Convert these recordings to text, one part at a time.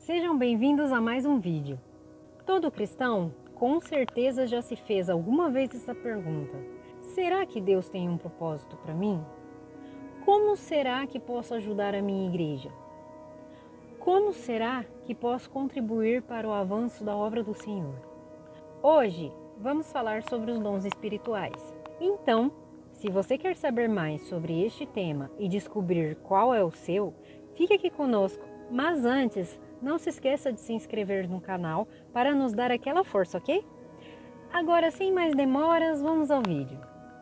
Sejam bem-vindos a mais um vídeo. Todo cristão, com certeza, já se fez alguma vez essa pergunta: será que Deus tem um propósito para mim? Como será que posso ajudar a minha igreja? Como será que posso contribuir para o avanço da obra do Senhor? Hoje, vamos falar sobre os dons espirituais. Então, se você quer saber mais sobre este tema e descobrir qual é o seu, fique aqui conosco. Mas antes, não se esqueça de se inscrever no canal para nos dar aquela força, ok? Agora, sem mais demoras, vamos ao vídeo.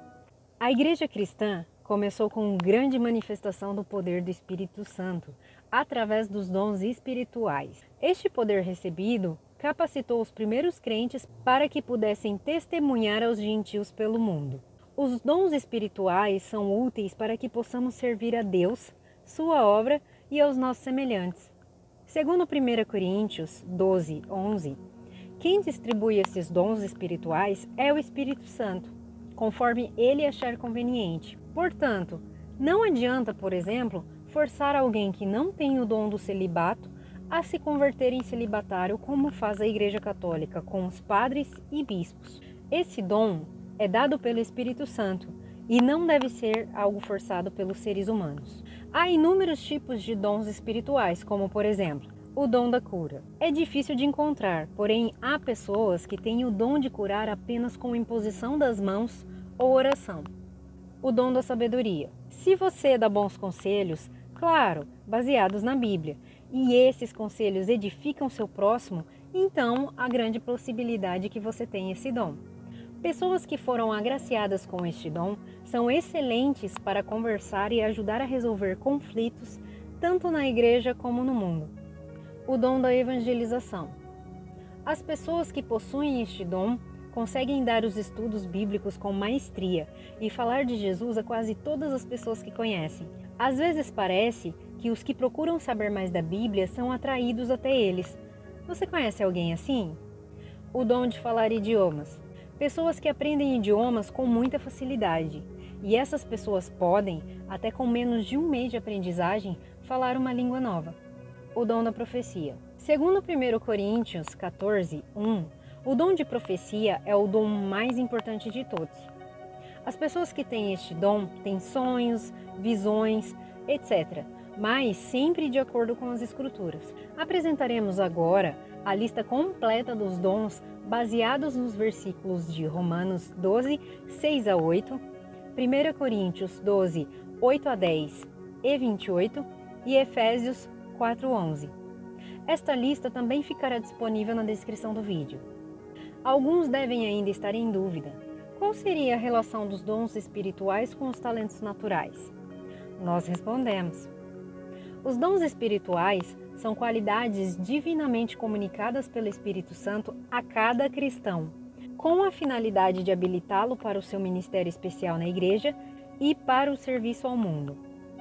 A Igreja Cristã começou com grande manifestação do poder do Espírito Santo, através dos dons espirituais. Este poder recebido capacitou os primeiros crentes para que pudessem testemunhar aos gentios pelo mundo. Os dons espirituais são úteis para que possamos servir a Deus, sua obra e aos nossos semelhantes. Segundo 1 Coríntios 12:11, quem distribui esses dons espirituais é o Espírito Santo, conforme ele achar conveniente. Portanto, não adianta, por exemplo, forçar alguém que não tem o dom do celibato a se converter em celibatário, como faz a Igreja Católica com os padres e bispos. Esse dom é dado pelo Espírito Santo e não deve ser algo forçado pelos seres humanos. Há inúmeros tipos de dons espirituais, como por exemplo, o dom da cura. É difícil de encontrar, porém há pessoas que têm o dom de curar apenas com imposição das mãos ou oração. O dom da sabedoria. Se você dá bons conselhos, claro, baseados na Bíblia, e esses conselhos edificam seu próximo, então há grande possibilidade que você tenha esse dom. Pessoas que foram agraciadas com este dom são excelentes para conversar e ajudar a resolver conflitos, tanto na igreja como no mundo. O dom da evangelização. As pessoas que possuem este dom conseguem dar os estudos bíblicos com maestria e falar de Jesus a quase todas as pessoas que conhecem. Às vezes parece que os que procuram saber mais da Bíblia são atraídos até eles. Você conhece alguém assim? O dom de falar idiomas. Pessoas que aprendem idiomas com muita facilidade. E essas pessoas podem, até com menos de um mês de aprendizagem, falar uma língua nova. O dom da profecia. Segundo 1 Coríntios 14:1, o dom de profecia é o dom mais importante de todos. As pessoas que têm este dom têm sonhos, visões, etc., mas sempre de acordo com as Escrituras. Apresentaremos agora a lista completa dos dons baseados nos versículos de Romanos 12, 6-8, 1 Coríntios 12, 8-10 e 28 e Efésios 4:11. Esta lista também ficará disponível na descrição do vídeo. Alguns devem ainda estar em dúvida. Qual seria a relação dos dons espirituais com os talentos naturais? Nós respondemos. Os dons espirituais são qualidades divinamente comunicadas pelo Espírito Santo a cada cristão, com a finalidade de habilitá-lo para o seu ministério especial na igreja e para o serviço ao mundo.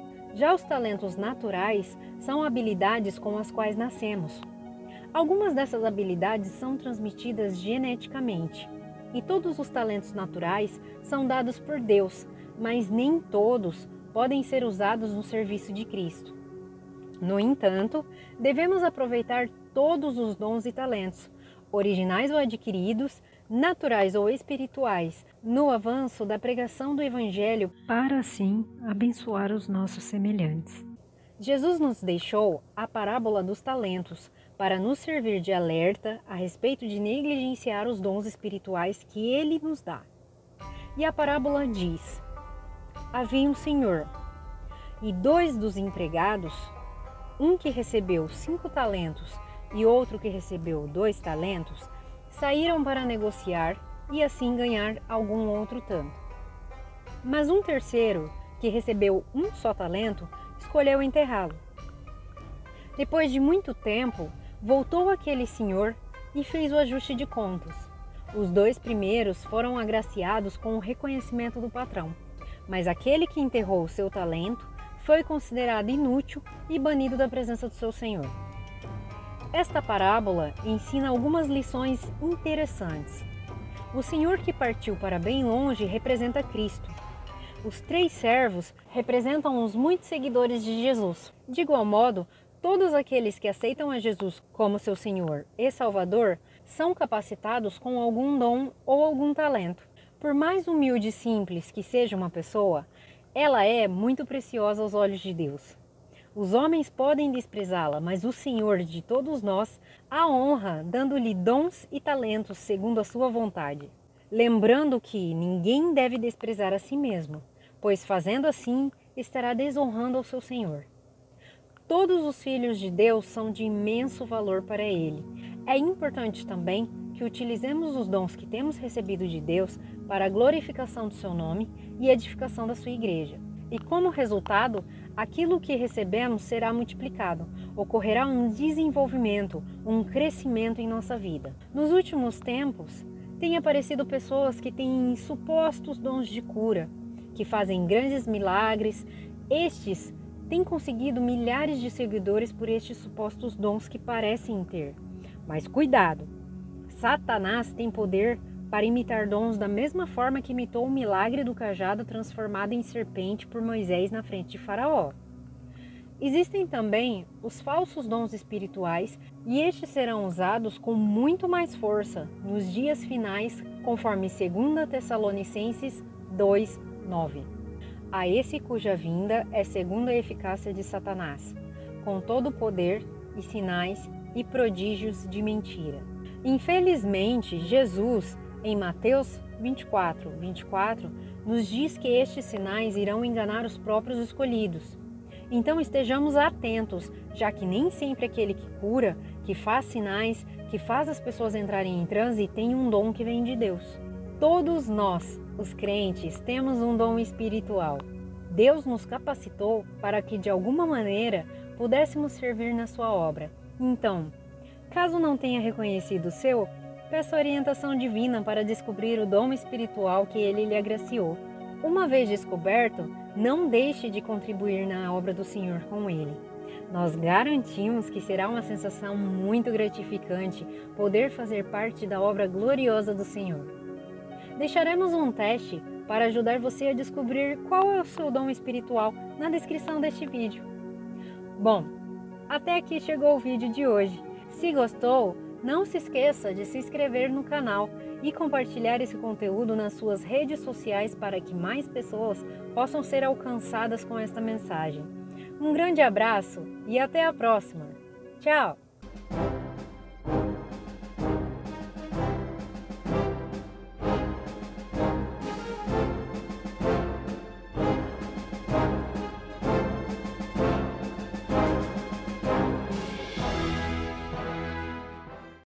Já os talentos naturais são habilidades com as quais nascemos. Algumas dessas habilidades são transmitidas geneticamente, e todos os talentos naturais são dados por Deus, mas nem todos podem ser usados no serviço de Cristo. No entanto, devemos aproveitar todos os dons e talentos, originais ou adquiridos, naturais ou espirituais, no avanço da pregação do Evangelho, para assim abençoar os nossos semelhantes. Jesus nos deixou a parábola dos talentos para nos servir de alerta a respeito de negligenciar os dons espirituais que Ele nos dá. E a parábola diz: havia um senhor, e 2 dos empregados, um que recebeu 5 talentos e outro que recebeu 2 talentos, saíram para negociar e assim ganhar algum outro tanto. Mas um terceiro, que recebeu um só talento, escolheu enterrá-lo. Depois de muito tempo, voltou aquele senhor e fez o ajuste de contas. Os 2 primeiros foram agraciados com o reconhecimento do patrão, mas aquele que enterrou o seu talento foi considerado inútil e banido da presença do seu senhor. Esta parábola ensina algumas lições interessantes. O senhor que partiu para bem longe representa Cristo. Os 3 servos representam os muitos seguidores de Jesus. De igual modo, Todos aqueles que aceitam a Jesus como seu Senhor e Salvador são capacitados com algum dom ou algum talento. Por mais humilde e simples que seja uma pessoa, ela é muito preciosa aos olhos de Deus. Os homens podem desprezá-la, mas o Senhor de todos nós a honra, dando-lhe dons e talentos segundo a sua vontade. Lembrando que ninguém deve desprezar a si mesmo, pois fazendo assim estará desonrando ao seu Senhor. Todos os filhos de Deus são de imenso valor para Ele. É importante também que utilizemos os dons que temos recebido de Deus para a glorificação do seu nome e edificação da sua igreja. E como resultado, aquilo que recebemos será multiplicado. Ocorrerá um desenvolvimento, um crescimento em nossa vida. Nos últimos tempos, têm aparecido pessoas que têm supostos dons de cura, que fazem grandes milagres. Estes têm conseguido milhares de seguidores por estes supostos dons que parecem ter. Mas cuidado! Satanás tem poder para imitar dons da mesma forma que imitou o milagre do cajado transformado em serpente por Moisés na frente de Faraó. Existem também os falsos dons espirituais e estes serão usados com muito mais força nos dias finais, conforme 2 Tessalonicenses 2:9. A esse cuja vinda é segundo a eficácia de Satanás, com todo o poder e sinais e prodígios de mentira. Infelizmente, Jesus, em Mateus 24:24, nos diz que estes sinais irão enganar os próprios escolhidos. Então estejamos atentos, já que nem sempre aquele que cura, que faz sinais, que faz as pessoas entrarem em transe, tem um dom que vem de Deus. Todos nós, os crentes, temos um dom espiritual. Deus nos capacitou para que de alguma maneira pudéssemos servir na sua obra. Então, caso não tenha reconhecido o seu, peça orientação divina para descobrir o dom espiritual que Ele lhe agraciou. Uma vez descoberto, não deixe de contribuir na obra do Senhor com Ele. Nós garantimos que será uma sensação muito gratificante poder fazer parte da obra gloriosa do Senhor. Deixaremos um teste para ajudar você a descobrir qual é o seu dom espiritual na descrição deste vídeo. Bom, até aqui chegou o vídeo de hoje. Se gostou, não se esqueça de se inscrever no canal e compartilhar esse conteúdo nas suas redes sociais para que mais pessoas possam ser alcançadas com esta mensagem. Um grande abraço e até a próxima. Tchau!